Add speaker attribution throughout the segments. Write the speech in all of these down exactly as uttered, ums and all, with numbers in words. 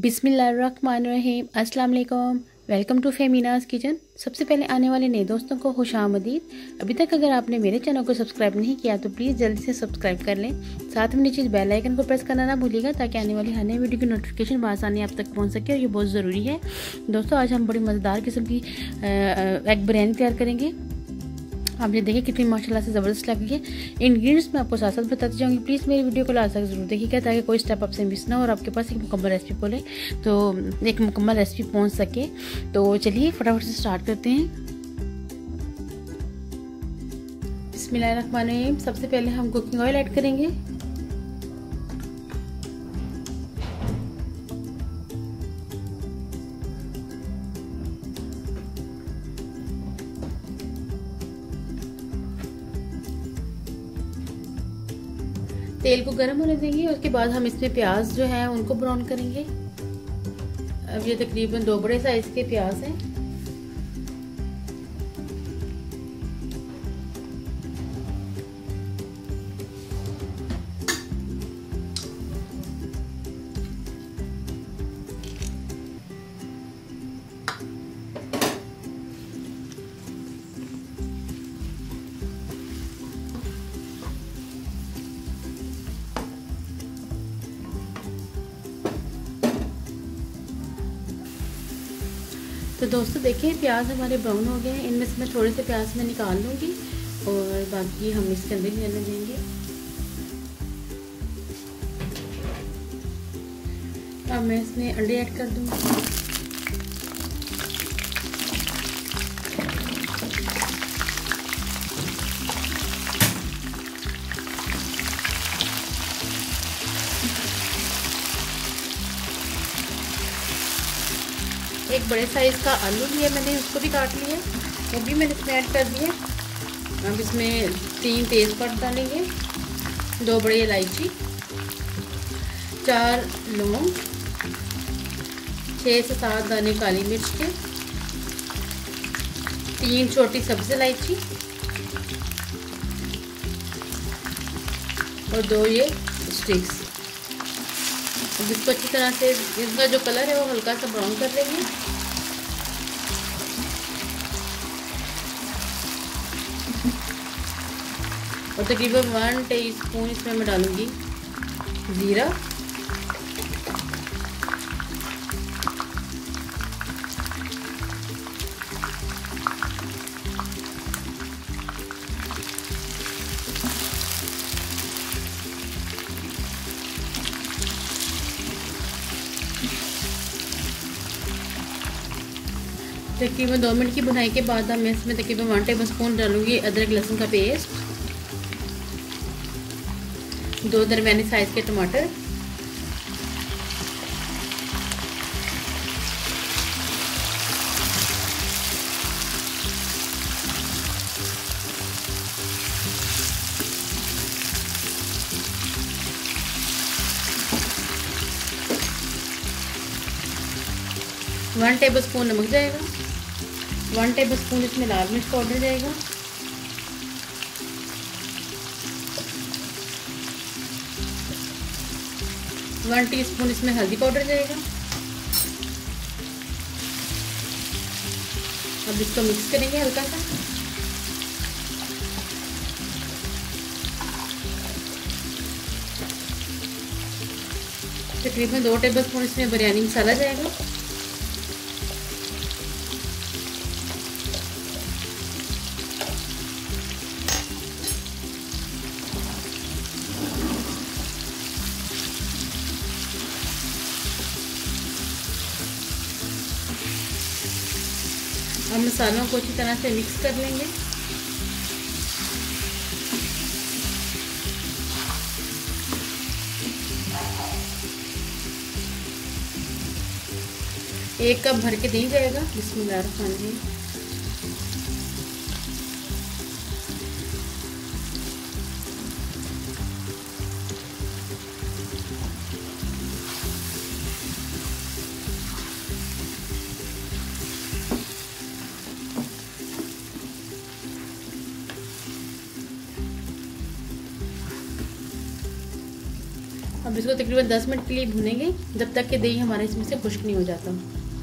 Speaker 1: बिस्मिल्लाहिर्रहमानिर्रहीम, अस्सलाम वालेकुम। Welcome to Femina's kitchen. सबसे पहले आने वाले नए दोस्तों को खुशामदीद। अभी तक अगर आपने मेरे चैनल को सब्सक्राइब नहीं किया तो प्लीज़ जल्दी से सब्सक्राइब कर लें। साथ में नीचे बेल आइकन को प्रेस करना ना भूलिएगा ताकि आने वाली हर नई वीडियो की नोटिफिकेशन बआसानी आप तक पहुंच सके, और ये बहुत ज़रूरी है। दोस्तों, आज हम बड़ी मज़ेदार किस्म की एग बिरयानी तैयार करेंगे। आपने देखिए कितनी माशाल्लाह से ज़बरदस्त लगी है। इंग्रेडिएंट्स मैं आपको साथ साथ बताती जाऊँगी। प्लीज़ मेरी वीडियो को लास्ट तक ज़रूर देखिएगा ताकि कोई स्टेप आपसे मिस ना हो और आपके पास एक मुकम्मल रेसिपी बोले तो एक मुकम्मल रेसिपी पहुंच सके। तो चलिए फटाफट से स्टार्ट करते हैं। बिस्मिल्लाहिर्रहमानिर्रहीम। सबसे पहले हम कुकिंग ऑयल ऐड करेंगे। तेल को गर्म होने देंगे। उसके बाद हम इसमें प्याज जो है उनको ब्राउन करेंगे। अब ये तकरीबन दो बड़े साइज के प्याज हैं। तो दोस्तों देखिए प्याज हमारे ब्राउन हो गए हैं। इनमें से मैं थोड़े से प्याज में निकाल लूँगी और बाकी हम इसके अंदर ही रहने देंगे। अब मैं इसमें अंडे ऐड कर दूँगी। एक बड़े साइज का आलू लिया मैंने, उसको भी काट लिया, वो भी मैंने इसमें ऐड कर दिया। अब इसमें तीन तेज़पात डालेंगे, दो बड़ी इलायची, चार लौंग, छः से सात दाने काली मिर्च के, तीन छोटी सब्ज़ इलायची और दो ये स्टिक्स। अब इसको अच्छी तरह से, इसका जो कलर है वो हल्का सा ब्राउन कर लेंगे। और तकरीबन वन टीस्पून इसमें मैं डालूंगी ज़ीरा, तकरीबन दो मिनट की भुनाई के बाद हम इसमें तकरीबन वन टेबल स्पून डालूंगी अदरक लहसुन का पेस्ट, दो दरमियानी साइज के टमाटर, वन टेबल स्पून नमक जाएगा, वन टेबल स्पून इसमें लाल मिर्च पाउडर जाएगा, वन टीस्पून इसमें हल्दी पाउडर जाएगा। अब इसको मिक्स करेंगे हल्का सा। तकरीबन दो टेबल स्पून इसमें बिरयानी मसाला जाएगा। अब मसालों को अच्छी तरह से मिक्स कर लेंगे। एक कप भर के नहीं जाएगा। बिस्मिल्लाहिर्रहमानिर्रहीम। अब इसको तकरीबन दस मिनट के लिए भूनेंगे, जब तक कि दही हमारे इसमें से खुश्क नहीं हो जाता।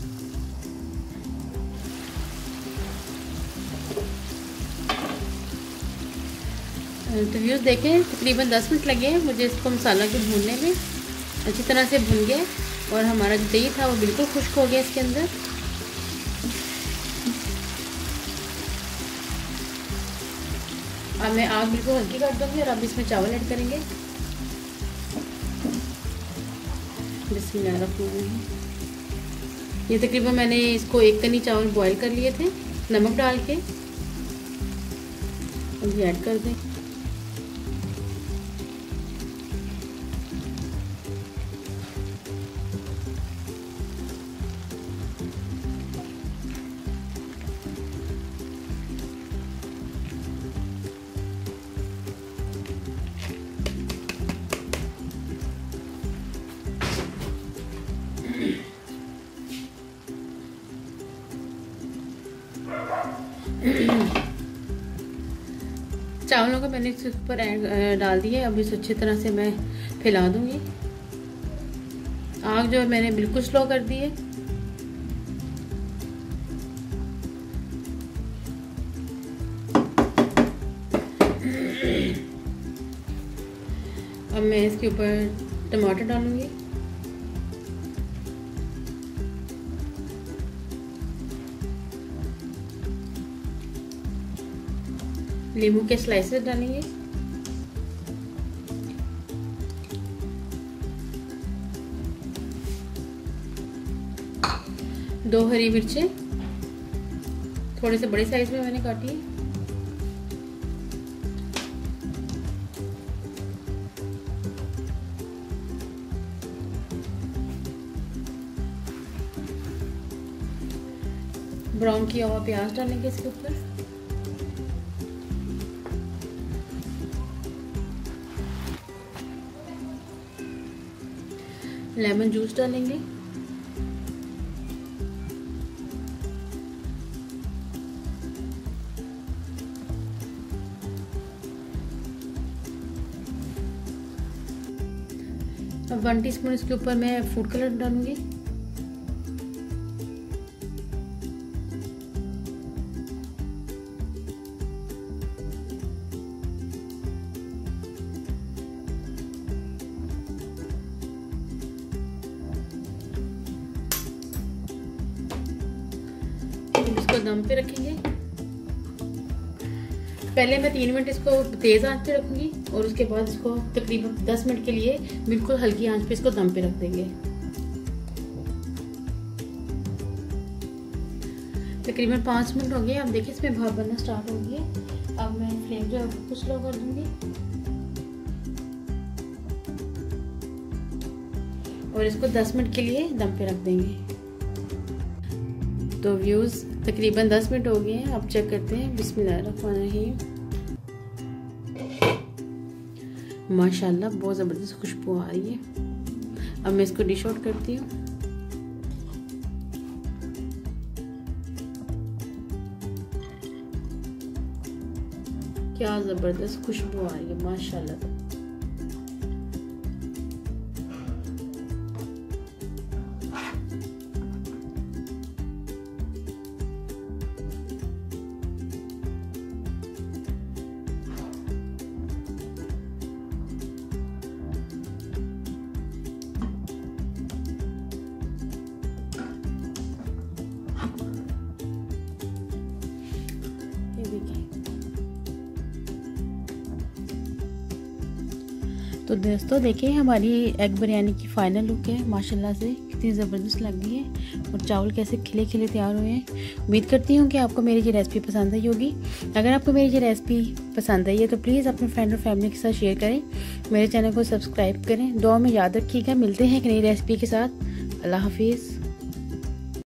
Speaker 1: तो व्यूज़ देखें, तकरीबन दस मिनट लगे हैं मुझे इसको मसाला को भूनने में। अच्छी तरह से भून गया और हमारा जो दही था वो बिल्कुल खुश्क हो गया इसके अंदर। अब मैं आग बिल्कुल हल्की कर दूँगी और अब इसमें चावल ऐड करेंगे। बिस्मिल्लाहिर्रहमानिर्रहीम। ये तकरीबन मैंने इसको एक तनी चावल बॉईल कर लिए थे नमक डाल के। अब ये ऐड कर दें। चावलों को मैंने इसके ऊपर डाल दिया। अब इसे अच्छी तरह से मैं फैला दूंगी। आग जो है मैंने बिल्कुल स्लो कर दी है। अब मैं इसके ऊपर टमाटर डालूंगी। नींबू के स्लाइसेस डालेंगे। दो हरी मिर्चें थोड़े से बड़े साइज में मैंने काटी है। ब्राउन किया हुआ प्याज डालेंगे इसके ऊपर। लेमन जूस डालेंगे। अब वन टीस्पून इसके ऊपर मैं फूड कलर डालूंगी। इसको दम पे रखेंगे। पहले मैं तीन मिनट इसको तेज आंच पे रखूंगी और उसके बाद इसको तकरीबन दस मिनट के लिए बिल्कुल हल्की आंच पे इसको दम पे रख देंगे। तकरीबन पाँच मिनट हो गए। अब देखिए इसमें भाप बनना स्टार्ट हो गया। अब मैं फ्लेम जो है कुछ स्लो कर दूंगी और इसको दस मिनट के लिए दम पे रख देंगे। तो व्यूज़ तकरीबन दस मिनट हो गए हैं। अब चेक करते हैं। बिस्मिल्लाहिर्रहमानिर्रहीम। माशाल्लाह बहुत ज़बरदस्त खुशबू आ रही है। अब मैं इसको डिश आउट करती हूँ। क्या ज़बरदस्त खुशबू आ रही है माशाल्लाह। तो दोस्तों देखिए हमारी एग बिरयानी की फाइनल लुक है। माशाल्लाह से कितनी ज़बरदस्त लग रही है और चावल कैसे खिले खिले तैयार हुए हैं। उम्मीद करती हूँ कि आपको मेरी ये रेसिपी पसंद आई होगी। अगर आपको मेरी ये रेसिपी पसंद आई है तो प्लीज़ अपने फ्रेंड और फैमिली के साथ शेयर करें। मेरे चैनल को सब्सक्राइब करें। दुआ में याद रखिएगा। मिलते हैं एक नई रेसिपी के साथ। अल्लाह हाफिज़।